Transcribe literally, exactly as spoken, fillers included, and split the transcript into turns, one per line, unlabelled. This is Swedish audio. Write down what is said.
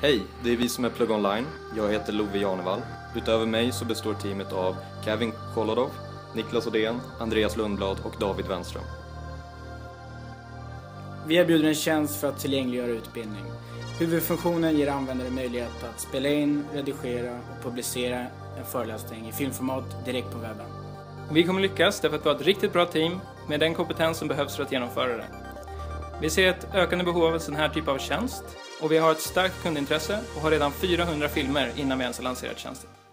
Hej, det är vi som är Plugg Online. Jag heter Love Janevall. Utöver mig så består teamet av Kevin Kolodov, Niklas Odén, Andreas Lundblad och David Wenström.
Vi erbjuder en tjänst för att tillgängliggöra utbildning. Huvudfunktionen ger användare möjlighet att spela in, redigera och publicera en föreläsning i filmformat direkt på webben.
Vi kommer lyckas därför att vi har ett riktigt bra team med den kompetens som behövs för att genomföra det. Vi ser ett ökande behov av en sån här typ av tjänst och vi har ett starkt kundintresse och har redan fyrahundra filmer innan vi ens har lanserat tjänsten.